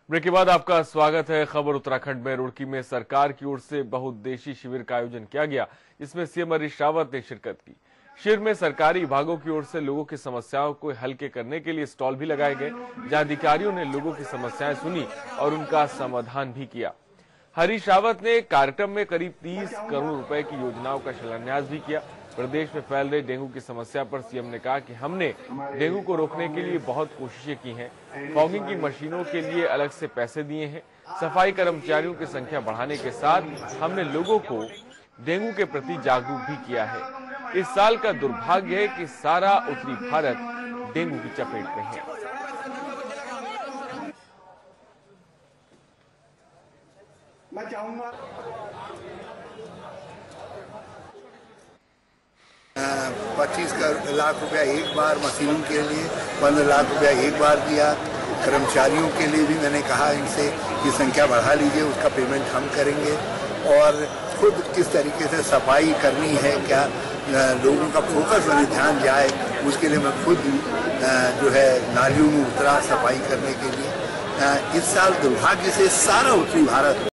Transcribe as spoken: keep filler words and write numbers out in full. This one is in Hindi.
ब्रेक के बाद आपका स्वागत है। खबर उत्तराखंड में रुड़की में सरकार की ओर से बहुउद्देशीय शिविर का आयोजन किया गया। इसमें सीएम हरीश रावत ने शिरकत की। शिविर में सरकारी विभागों की ओर से लोगों की समस्याओं को हल्के करने के लिए स्टॉल भी लगाए गए, जहां अधिकारियों ने लोगों की समस्याएं सुनी और उनका समाधान भी किया। हरीश रावत ने कार्यक्रम में करीब तीस करोड़ रुपए की योजनाओं का शिलान्यास भी किया। प्रदेश में फैल रही डेंगू की समस्या पर सीएम ने कहा कि हमने डेंगू को रोकने के लिए बहुत कोशिशें की हैं। फॉगिंग की मशीनों के लिए अलग से पैसे दिए हैं। सफाई कर्मचारियों की संख्या बढ़ाने के साथ हमने लोगों को डेंगू के प्रति जागरूक भी किया है। इस साल का दुर्भाग्य है कि सारा उत्तरी भारत डेंगू की चपेट में है। मैं चाहूंगा पच्चीस लाख रुपया एक बार मशीनों के लिए, पंद्रह लाख रुपया एक बार दिया। कर्मचारियों के लिए भी मैंने कहा इनसे कि संख्या बढ़ा लीजिए, उसका पेमेंट हम करेंगे। और खुद किस तरीके से सफाई करनी है, क्या लोगों का फोकस और ध्यान जाए, उसके लिए मैं खुद जो है नालियों में उतरा सफाई करने के लिए। इस साल दुर्भाग्य से सारा उत्तरी भारत